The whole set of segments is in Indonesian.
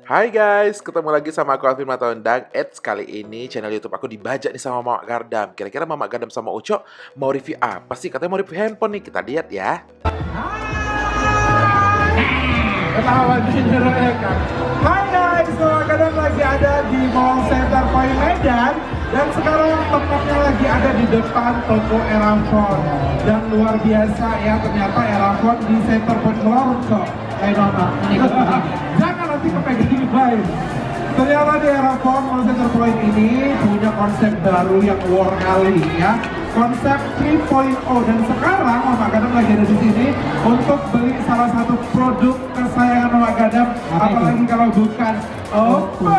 Hai guys, ketemu lagi sama aku Alvin Matondang. Kali ini channel YouTube aku dibajak nih sama Mama Gardam. Kira-kira Mama Gardam sama Ucok mau review apa sih? Katanya mau review handphone nih, kita lihat ya. Hai guys, Mama Gardam lagi ada di Mall Center Point Medan. Dan sekarang tempatnya lagi ada di depan toko Erafon. Dan luar biasa ya, ternyata Erafon di Center Point Melorong kok. Jangan nanti kepegang guys. Ternyata di Erafon Mall Center Point ini punya konsep baru yang war kali ya. Konsep 3.0, dan sekarang Mama Gardam lagi ada di sini untuk beli salah satu produk kesayangan Mama Gardam. Apalagi kalau bukan Oppo.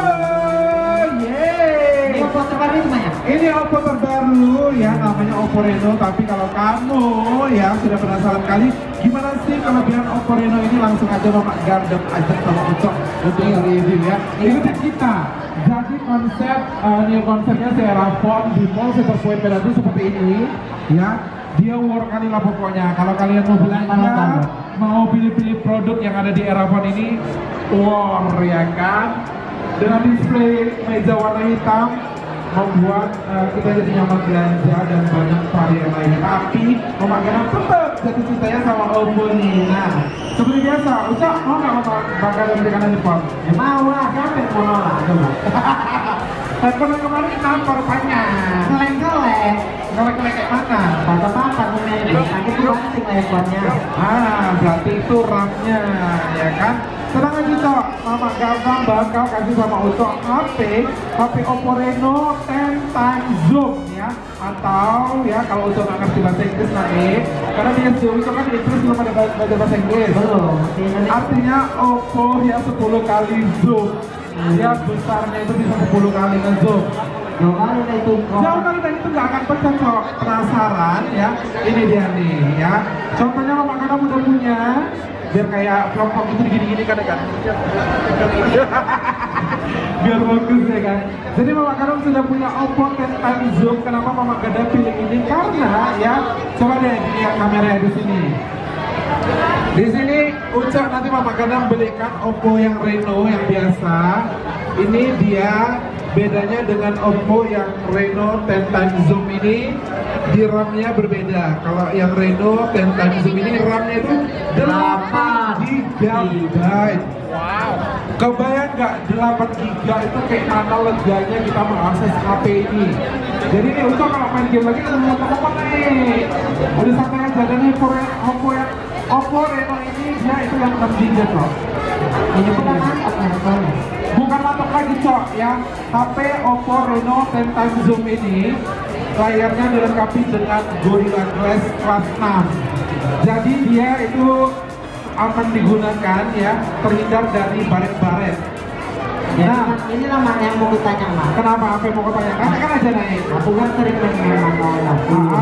Yeay. Oppo terbaru itu banyak. Ini Oppo terbaru ya, namanya Oppo Reno. Tapi kalau kamu ya sudah penasaran kali gimana sih kelebihan Oppo Reno ini, langsung aja Mama Gardam ajak sama Ucok untuk review ya. Ikutin kita. Jadi new konsepnya si Erafon di Mall Center Point Medan itu seperti ini ya. Dia war kali lah pokoknya. Kalau kalian mau belanja, mau pilih-pilih produk yang ada di Erafon ini, war ya kan. Dengan display meja warna hitam membuat kita jadi nyaman belanja dan banyak varian lainnya. Tapi Mama Gardam tetap jatuh cintanya sama Oppo nih. Nah, seperti biasa, Ucok mau nggak Mama Gardam belikan handphone? Ya mau lah, siapa yang mau nolak? Coba. Handphone yang kemarin kenapa rupanya? Keleng-keleng. Kelek-kelek kayak mana? Patah-patah memang sakit tuh banting lah handphonenya. Berarti itu RAM-nya ya kan? Tenang aja Cok, Mama Gardam bakal kasih sama Ucok HP Oppo Reno 10 times zoom ya. Atau ya kalau Ucok nggak ngerti bahasa Inggris nanti, karena dia Ucok kan di Inggris belum ada belajar bahasa Inggris. Belum. Artinya Oppo ya 10 kali zoom. Dia besarnya itu bisa 10 kali nge-zoom. Jauh kali lah itu. Jauh kali tadi itu nggak akan pecah Cok. Penasaran ya? Ini dia nih ya. Contohnya Mama Gardam udah punya. Biar kayak vlog itu gini-gini kan. Biar bagus ya kan. Jadi Mama Gardam sudah punya Oppo 10 times zoom. Kenapa Mama Gardam pilih ini? Karena ya, coba deh lihat kameranya di sini. Di sini Ucok nanti Mama Gardam belikan Oppo yang Reno yang biasa. Ini dia bedanya dengan Oppo yang Reno 10 times zoom ini, di RAM-nya berbeda. Kalau yang Reno 10 times zoom ini RAM-nya itu 8 GB. Wow. Kebayang nggak 8 GB itu kayak mana leganya kita mengakses HP ini. Jadi nih Ucok kalau main game lagi udah teman-teman nih. Udah santai aja. Dan nih Oppo Reno ini dia itu yang 6 GB loh. Ini bukan mantap handphone. Bukan mantap lagi Cok ya. HP Oppo Reno 10 times zoom ini layarnya dilengkapi dengan Gorilla Glass kelas 6. Jadi dia itu akan digunakan ya, terhindar dari baret-baret. Ya, Nah, ini lah Mak yang mau kutanya Mak. kenapa apa yang mau kau tanyakan? Kan aja naik. Aku kan sering main masalah.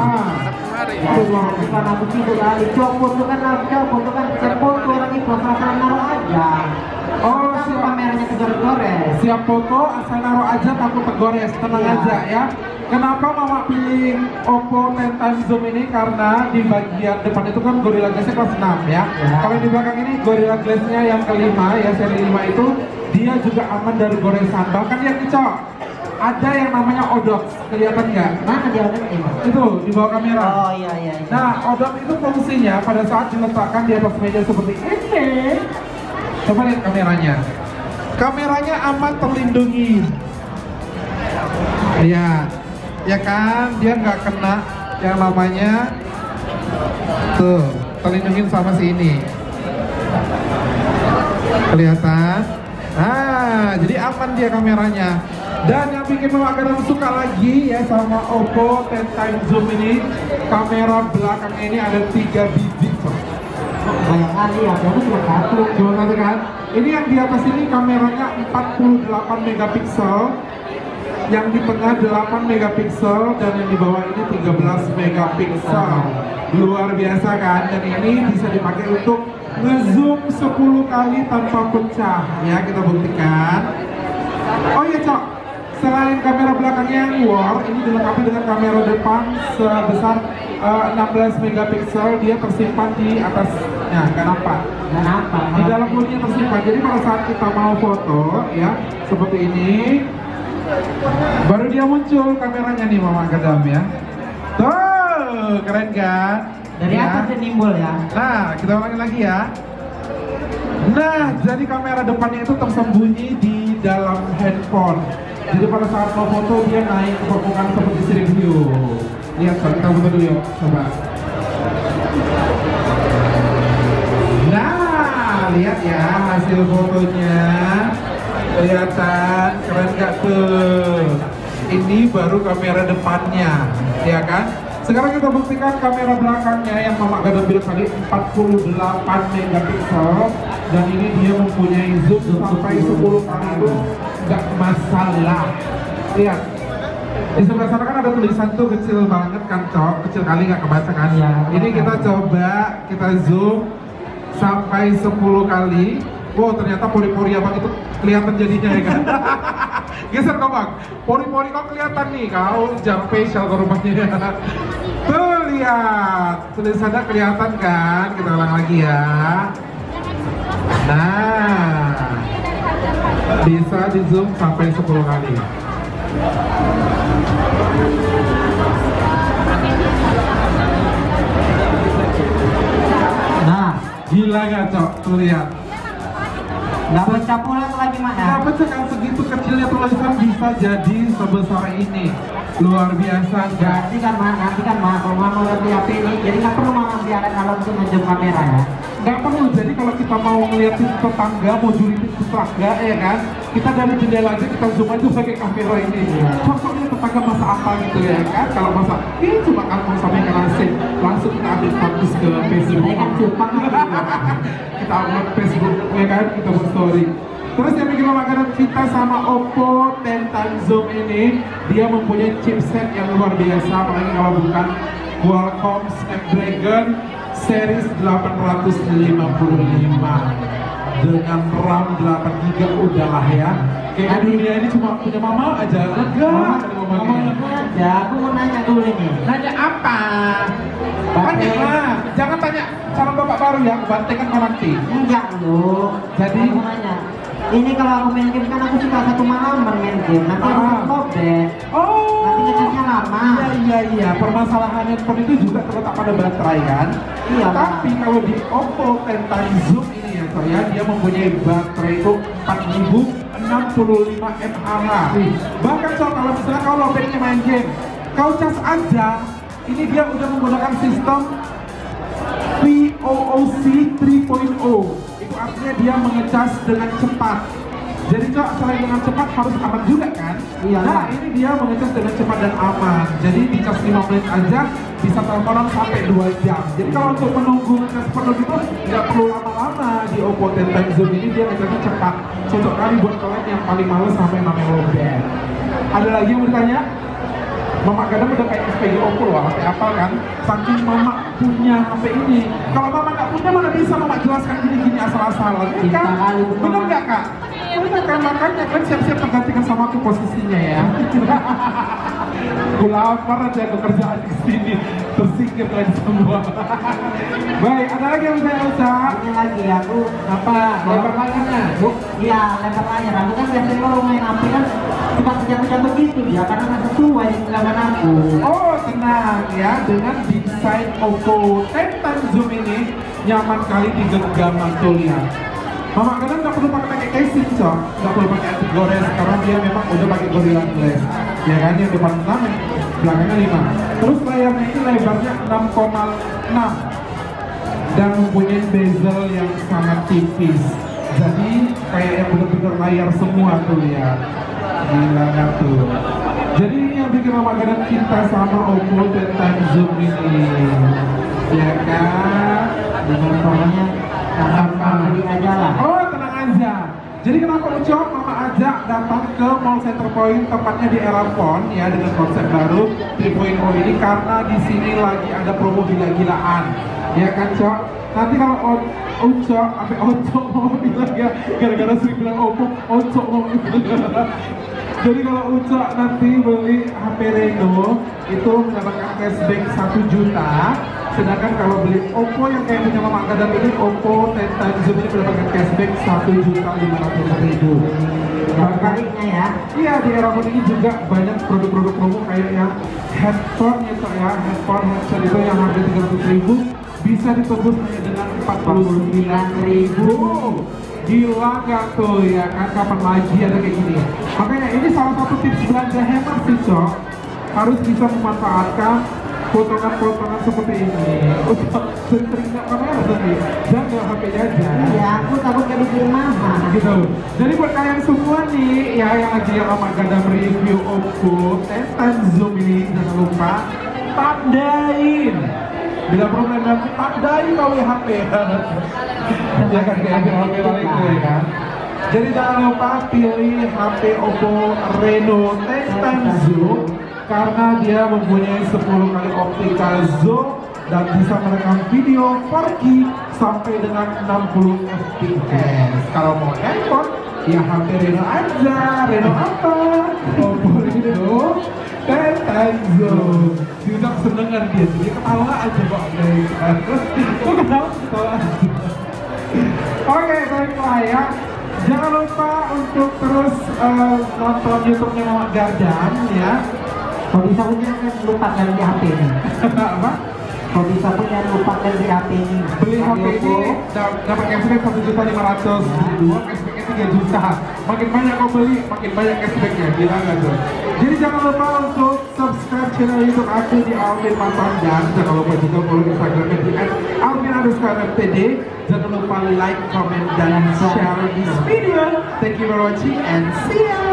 Bukan aku tidur kali copot tuh kan sepot tuh orang itu asal naruh aja. Oh, Tapi kameranya kegores-gores. siap foto, asal naruh aja takut tergores, tenang Iya. aja ya. Kenapa Mama pilih Oppo 10 times zoom ini? Karena di bagian depan itu kan Gorilla Glass-nya kelas 6 ya. Ya. Kalau di belakang ini Gorilla Glass-nya yang kelima ya, seri 5 itu dia juga aman dari goresan. Bahkan yang Cok, ada yang namanya ODOX, kelihatan nggak? Mana dia ada ini? Itu di bawah kamera. Oh iya. Nah, ODOX itu fungsinya pada saat diletakkan di atas meja seperti ini. Coba lihat kameranya. Kameranya aman terlindungi. Ya kan, dia nggak kena yang namanya tuh, terlindungin sama si ini. Kelihatan? Jadi aman dia kameranya. Dan yang bikin Mama Gardam suka lagi ya sama Oppo 10 times zoom ini, kamera belakangnya ini ada 3 biji. Banyak kali ya, aku cuma satu. Cuma satu kan? Ini yang di atas ini kameranya 48 megapiksel, yang di tengah 8 megapiksel, dan yang di bawah ini 13 megapiksel. Luar biasa kan? Dan ini bisa dipakai untuk ngezoom 10 kali tanpa pecah. Ya, kita buktikan. Oh iya Cok, selain kamera belakangnya yang war, ini dilengkapi dengan kamera depan sebesar 16 megapiksel. Dia tersimpan di atas Ya, nggak nampak. Nggak nampak. Di dalam mulutnya tersimpan. Jadi pada saat kita mau foto, ya seperti ini, baru dia muncul kameranya nih Mama Gadam ya. Tuh, keren kan? Dari Ya. atas nimbul ya. Nah, kita ulangi lagi ya. Nah, jadi kamera depannya itu tersembunyi di dalam handphone. Jadi pada saat mau foto dia naik ke permukaan seperti street view. Lihat, kita foto dulu yuk, coba. Nah, lihat ya hasil fotonya. Kelihatan keren gak tuh? Ini baru kamera depannya, ya kan? Sekarang kita buktikan kamera belakangnya yang Mama Gadam bilang tadi 48 megapiksel, dan ini dia mempunyai zoom sampai 10 kali itu nggak masalah. Lihat, di sebelah sana kan ada tulisan tuh kecil banget kan, Cok, kecil kali nggak kebaca kan? Ya, Ini kita coba kita zoom sampai 10 kali. Wow, ternyata pori-pori abang itu kelihatan jadinya ya kan? Geser kau bang, pori-pori kau kelihatan nih, kau jam facial ke rumahnya. Tuh lihat, tulisannya kelihatan kan? Kita ulang lagi ya. Nah, bisa di zoom sampai 10 kali. Nah, Gila gak Cok? Tuh lihat. nggak pecah pula tuh lagi Mak ya. Kenapa sih kan segitu kecilnya tulisan bisa jadi sebesar ini? Luar biasa nggak? Nanti kan Mak, kalau Mama udah beli HP ini, jadi nggak perlu Mama biarkan kalau untuk ngezoom kamera ya. Nggak perlu, jadi kalau kita mau ngeliatin tetangga, mau julitin tetangga ya kan, kita dari jendela aja kita zoom aja pakai kamera ini. Contohnya tetangga masak apa gitu ya kan, kalau masak ini cuma kantong sampai ke nasi, langsung kita ambil status ke Facebook. Ini kan cupang Kita upload Facebook ya kan, kita buat story. Terus yang bikin makanan kita sama Oppo X Zoom ini, dia mempunyai chipset yang luar biasa, apalagi kalau bukan Qualcomm Snapdragon series 855 dengan RAM 8GB udahlah ya. Kayak dunia ini cuma punya mama aja, lega. Ngomongin aja, aku mau nanya dulu ini. Nanya apa? Tanya, jangan tanya calon bapak baru ya, kebantekan nanti. Enggak lu. Jadi Aku mau nanya. Ini kalau aku main game kan aku suka satu malam bermain game. Nanti aku lobet. oh, Nanti ngecasnya lama. iya. Permasalahan handphone itu juga terletak pada baterai kan. Iya. Tapi kalau di Oppo X Zoom ini ya, Cok ya, dia mempunyai baterai itu 4065 mAh. Bahkan Cok, kalau misalnya kau lobetnya main game, kau cas aja, ini dia udah menggunakan sistem VOOC 3.0. Itu artinya dia mengecas dengan cepat. Jadi Cok, selain dengan cepat harus aman juga kan? Iya. Nah, ini dia mengecas dengan cepat dan aman. Jadi dicas 5 menit aja bisa teleponan sampai 2 jam. Jadi kalau untuk menunggu ngecas penuh gitu nggak perlu lama-lama. Di Oppo X Zoom ini dia ngecasnya cepat. Cocok kali buat kalian yang paling males sampai namanya lobet. Ada lagi yang mau ditanya? Mama Gadam udah kayak SPG Oppo loh, HP apa kan? Saking Mama punya HP ini. Kalau Mama nggak punya mana bisa Mama jelaskan gini-gini asal-asalan, ya Cinta kan? kali itu, Bener Mama. nggak Kak? Bener kan, makanya kan siap-siap tergantikan sama aku posisinya ya. Aku lapar aja kerjaan di sini, tersingkir lagi semua. Baik, ada lagi yang saya usah? Ini lagi aku Apa? Lebar layarnya? Iya, lebar layar. Aku kan biasanya kalau main HP kan suka jatuh-jatuh gitu dia karena nggak sesuai dengan aku. Oh tenang ya, dengan desain Oppo X Zoom ini nyaman kali di genggaman tuh lihat. Mama Gadam nggak perlu pakai casing Cok, nggak perlu pakai anti gores karena dia memang udah pakai Gorilla Glass. Ya kan, yang depan 6, belakangnya 5. Terus layarnya ini lebarnya 6,6 dan mempunyai bezel yang sangat tipis. Jadi kayak yang bener-bener layar semua tuh lihat. Gila nggak tuh? Jadi ini yang bikin Mama Gadam cinta sama Oppo X Zoom ini. Ya kan? Dengan pokoknya apa beli aja lah. Oh tenang aja. Jadi kenapa Ucok Mama ajak datang ke Mall Center Point, tepatnya di Erafon ya, dengan konsep baru 3.0 ini karena di sini lagi ada promo gila-gilaan. Ya kan Cok? Nanti kalau Ucok, sampai Ocok mau bilang ya, gara-gara sering bilang Oppo, Ocok mau bilang. Jadi kalau Ucok nanti beli HP Reno itu mendapatkan cashback 1 juta Sedangkan kalau beli Oppo yang kayak punya Mama Gadam ini, Oppo 10 times zoom ini mendapatkan cashback 1.500.000. Baliknya ya. Iya, di Erafone ini juga banyak produk-produk promo kayak yang headphone gitu ya, headphone headset itu yang harga 300.000 bisa ditebus hanya dengan 49.000. Gila gak tuh ya kan, kapan lagi ada kayak gini ya. Makanya ini salah satu tips belanja hemat sih Cok, harus bisa memanfaatkan potongan-potongan seperti ini untuk sering-sering nggak kamera tadi dan nggak HP-nya aja. Iya, aku takut gak dibeli mahal Gitu. Jadi buat kalian semua nih ya yang lagi yang Mama Gadam review Oppo 10 times zoom ini, jangan lupa tandain. Bila problem nanti tandain kau ya HP. Ya kan kayak HP lain ya kan. Jadi jangan lupa pilih HP Oppo Reno 10 times zoom karena dia mempunyai 10 kali optical zoom dan bisa merekam video 4K sampai dengan 60 fps. Kalau mau handphone, ya HP Reno aja. Reno apa? Oppo Reno 10 times zoom. Tidak seneng kan dia ketawa aja kok. Kok ketawa aja. Oke, baiklah ya. Jangan lupa untuk terus nonton YouTube-nya Mama Gadam ya. Kalau bisa punya kan lupa ganti HP ini. Apa? Kalau bisa punya lupa ganti HP ini. Beli HP ini dapat cashback 1.500.000, cashbacknya 3 juta. Makin banyak kau beli, makin banyak cashbacknya. Gila nggak tuh? Jadi jangan lupa untuk subscribe channel YouTube aku di Alvin Matondang. Jangan lupa juga follow Instagramnya di @alvin_mtd. Jangan lupa like, comment, dan share this video. Thank you for watching and see ya.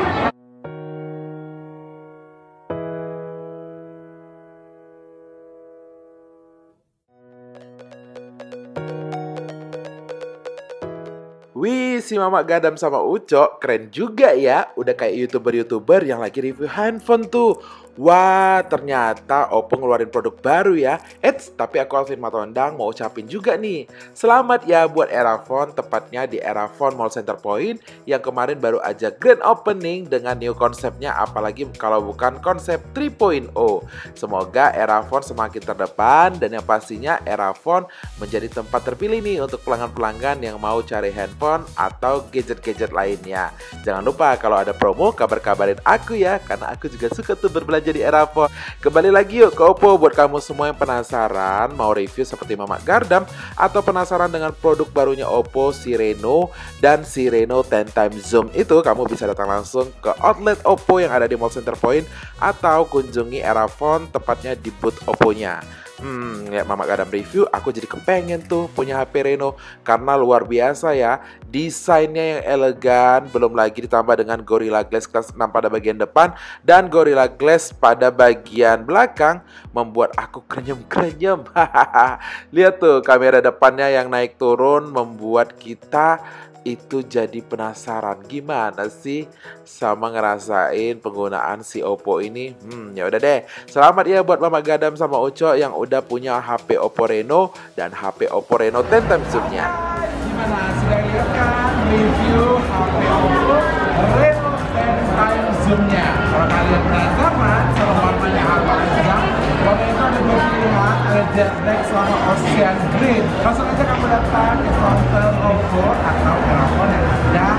Wih, si Mama Gadam sama Ucok keren juga ya. Udah kayak YouTuber-YouTuber yang lagi review handphone tuh. Wah, ternyata Oppo ngeluarin produk baru ya. Tapi aku Alvin Matondang mau ucapin juga nih. Selamat ya buat Erafone, tepatnya di Erafone Mall Center Point yang kemarin baru aja grand opening dengan new konsepnya, apalagi kalau bukan konsep 3.0. Semoga Erafone semakin terdepan dan yang pastinya Erafone menjadi tempat terpilih nih untuk pelanggan-pelanggan yang mau cari handphone atau gadget-gadget lainnya. Jangan lupa kalau ada promo kabar-kabarin aku ya, karena aku juga suka tuh berbelanja di Erafone. Kembali lagi yuk ke Oppo. Buat kamu semua yang penasaran mau review seperti Mama Gadam atau penasaran dengan produk barunya Oppo, si Reno dan si Reno 10 times zoom itu, kamu bisa datang langsung ke outlet Oppo yang ada di Mall Center Point atau kunjungi Erafone, tepatnya di booth Oppo-nya. Lihat Mama Gadam review, aku jadi kepengen tuh punya HP Reno karena luar biasa ya. Desainnya yang elegan, belum lagi ditambah dengan Gorilla Glass kelas 6 pada bagian depan dan Gorilla Glass pada bagian belakang, membuat aku krenyem-krenyem. Lihat tuh kamera depannya yang naik turun, membuat kita itu jadi penasaran gimana sih sama ngerasain penggunaan si Oppo ini. Ya udah deh. Selamat ya buat Mama Gadam sama Ucok yang udah punya HP Oppo Reno dan HP Oppo Reno 10 times zoom-nya. Gimana? Sudah lihat kan review HP Oppo Reno 10 times zoom-nya? Kalau kalian penasaran sama warnanya apa aja, warna itu ada 2 pilihan, ada Jet Black sama Ocean Green. Langsung aja kamu datang ke counter Oppo atau Erafone yang ada